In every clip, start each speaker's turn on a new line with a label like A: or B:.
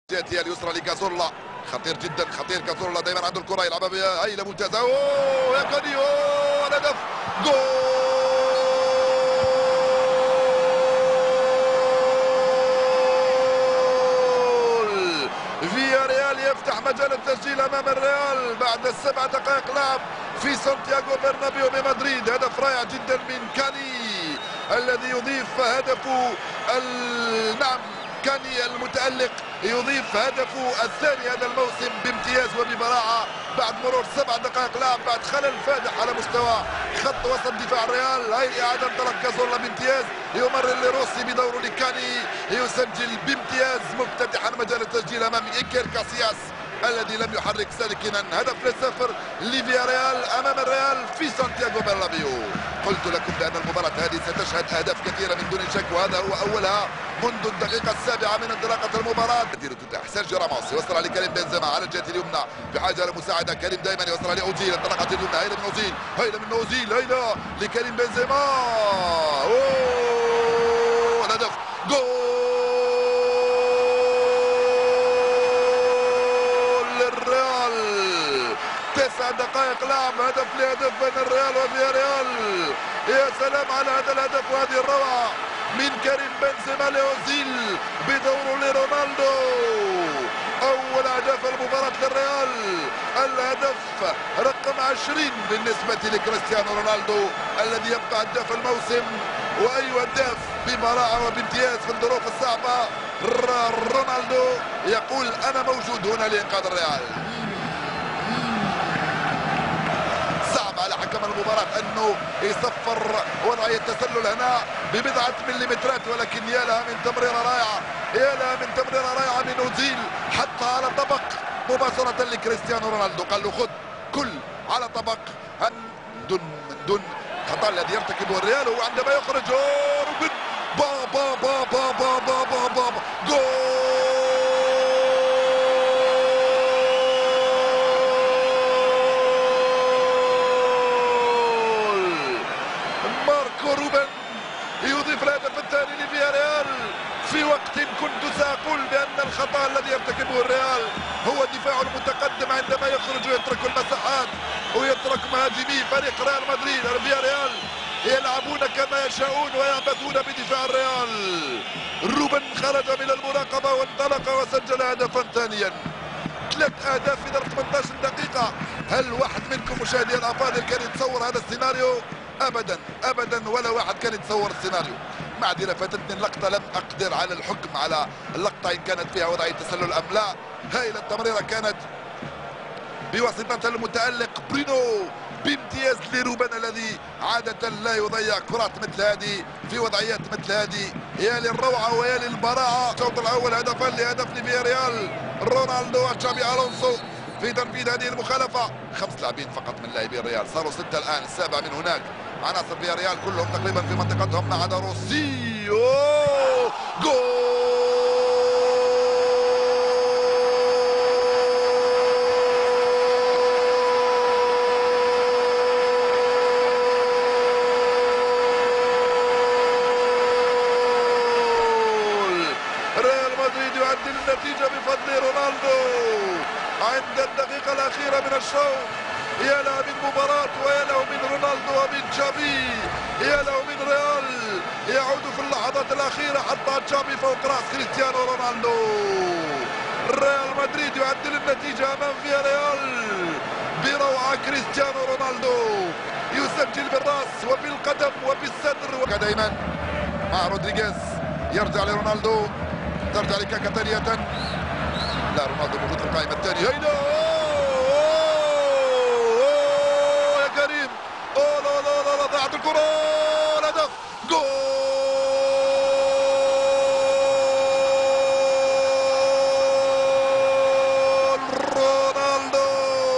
A: هي اليسرى لكازورلا، خطير جدا، خطير كازورلا، دائما عنده الكره يلعبها بها هايله ممتازه. اوه يا كوني، اوه الهدف، جول! فيا ريال يفتح مجال التسجيل امام الريال بعد 7 دقائق لعب في سانتياغو برنابيو بمدريد. هدف رائع جدا من كاني الذي يضيف هدفه نعم كاني المتألق يضيف هدفه الثاني هذا الموسم بامتياز وببراعة بعد مرور 7 دقائق لعب، بعد خلل فادح على مستوى خط وسط دفاع الريال. هاي إعادة انطلق كازورلا بامتياز، يمرر لروسي بدوره لكاني، يسجل بامتياز مفتتحا مجال التسجيل امام إيكير كاسياس الذي لم يحرك ساكنا. هدف للصفر لفياريال امام الريال في سانتياغو برنابيو. قلت لكم بان المباراه هذه ستشهد اهداف كثيره من دون شك، وهذا هو اولها منذ الدقيقه 7 من انطلاقه المباراه. تدير تتاح سيرجيو راموس يوصل لكريم بنزيما على الجهه اليمنى بحاجه لمساعده. كريم دائما يوصل لاوزيل، انطلقت اليمنى، هيله من اوزيل، هيله من اوزيل، هيله لكريم بنزيما، اوه الهدف، جول! 9 دقائق لعب، هدف لهدف بين الريال وفياريال. يا سلام على هذا الهدف وهذه الروعة من كريم بنزيما لاوزيل بدوره لرونالدو. أول أهداف المباراة للريال، الهدف رقم 20 بالنسبة لكريستيانو رونالدو الذي يبقى هداف الموسم، وأي هداف ببراعة وبامتياز في الظروف الصعبة. رونالدو يقول أنا موجود هنا لإنقاذ الريال. على حكم المباراة أنه يصفر وضعية التسلل هنا ببضعة مليمترات، ولكن يا لها من تمريرة رائعة، يا لها من تمريرة رائعة من أوزيل، حتى على طبق مباشرة لكريستيانو رونالدو، قال له خذ كل على طبق من دون خطأ الذي يرتكبه الريال. وعندما يخرج روبن بابا بابا بابا بابا جول! روبن يضيف الهدف الثاني لفياريال في وقت كنت سأقول بأن الخطأ الذي يرتكبه الريال هو الدفاع المتقدم عندما يخرج ويترك المساحات ويترك مهاجمي فريق ريال مدريد. فياريال يلعبون كما يشاءون ويعبثون بدفاع الريال. روبن خرج من المراقبة وانطلق وسجل هدفا ثانيا. 3 أهداف في ظرف 18 دقيقة. هل واحد منكم مشاهدي الأفاضل كان يتصور هذا السيناريو؟ ابدا ابدا، ولا واحد كان يتصور السيناريو. معذره فاتتني اللقطه، لم اقدر على الحكم على اللقطه ان كانت فيها وضعيه تسلل ام لا. هايله التمريره كانت بواسطه المتالق برينو بامتياز لروبن الذي عاده لا يضيع كرات مثل هذه في وضعيات مثل هذه. يا للروعه ويا للبراعه. الشوط الاول هدفا لهدف لفياريال، رونالدو وتشابي الونسو في تنفيذ هذه المخالفة. 5 لاعبين فقط من لاعبي الريال، صاروا 6 الآن، السابع من هناك. عناصر فياريال كلهم تقريبا في منطقتهم ما عدا روسي. أوه جول! ريال مدريد يعدل النتيجة بفضل رونالدو عند الدقيقة الأخيرة من الشوط. يا له من مباراة ويا له من رونالدو ومن تشافي، يا له من ريال يعود في اللحظات الأخيرة حتى تشافي فوق رأس كريستيانو رونالدو. ريال مدريد يعدل النتيجة أمام فياريال بروعة. كريستيانو رونالدو يسجل بالرأس وبالقدم وبالصدر دائما مع رودريغيز. يرجع لرونالدو، ترجع لكاكا ثانية، لا رونالدو موجود في القائمة الثانية. هيدا يا كريم، اوه لا لا لا ضاعت الكرة، الهدف، جول! رونالدو.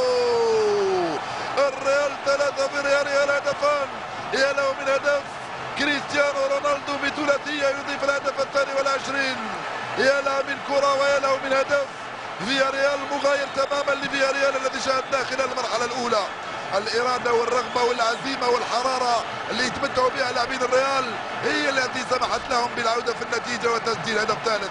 A: الريال 3 فياريال هدفان. يا له من هدف كريستيانو رونالدو بثلاثية يضيف الهدف الثاني والعشرين. يا له من كرة ويا له من هدف. فياريال مغاير تماما لفياريال الذي شاهدناه خلال المرحلة الأولى. الإرادة والرغبة والعزيمة والحرارة اللي يتمتعوا بها لاعبين الريال هي التي سمحت لهم بالعودة في النتيجة وتسجيل هدف ثالث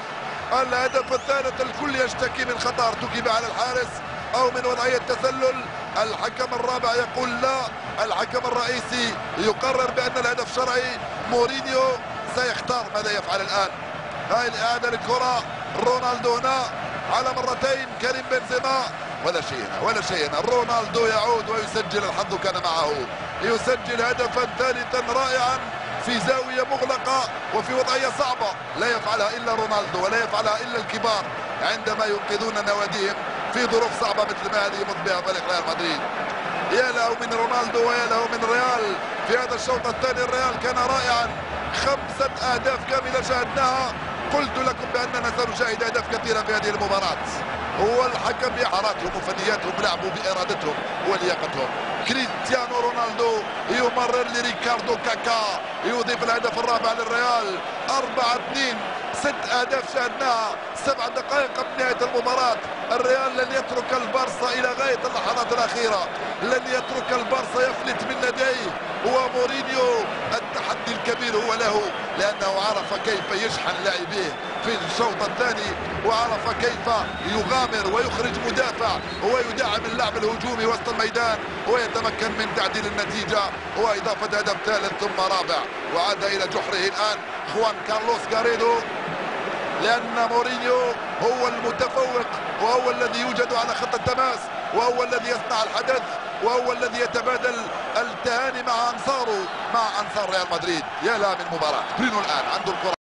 A: الهدف الثالث الكل يشتكي من خطأ ارتكب على الحارس او من وضعية تسلل. الحكم الرابع يقول لا، الحكم الرئيسي يقرر بان الهدف شرعي. مورينيو سيختار ماذا يفعل الان. هاي الاعادة للكرة، رونالدو هنا على مرتين، كريم بنزيما ولا شيء هنا ولا شيء هنا. رونالدو يعود ويسجل، الحظ كان معه، يسجل هدفا ثالثا رائعا في زاوية مغلقة وفي وضعية صعبة لا يفعلها إلا رونالدو ولا يفعلها إلا الكبار عندما ينقذون نواديهم في ظروف صعبة مثل ما هذه يمر بها فريق ريال مدريد. يا له من رونالدو ويا له من ريال في هذا الشوط الثاني. الريال كان رائعا، 5 أهداف كاملة شاهدناها. قلت لكم بأننا سنشاهد أهداف كثيرة في هذه المباراة. هو الحكم بحراتهم وفنياتهم لعبوا بإرادتهم ولياقتهم. كريستيانو رونالدو يمرر لريكاردو كاكا يضيف الهدف الرابع للريال. 4-2، 6 أهداف شاهدناها، 7 دقائق قبل نهاية المباراة. الريال لن يترك البارسا إلى غاية اللحظات الأخيرة، لن يترك البارسا يفلت من لديه. ومورينيو التحدي الكبير هو له، لأنه عرف كيف يشحن لاعبيه في الشوط الثاني، وعرف كيف يغامر ويخرج مدافع ويدعم اللعب الهجومي وسط الميدان ويتمكن من تعديل النتيجة وإضافة هدف ثالث ثم رابع. وعاد إلى جحره الآن خوان كارلوس غاريدو، لأن مورينيو هو المتفوق وهو الذي يوجد على خط التماس وهو الذي يصنع الحدث وهو الذي يتبادل التهاني مع أنصاره، مع أنصار ريال مدريد. يا لها من مباراة. برينو الآن عنده الكرة.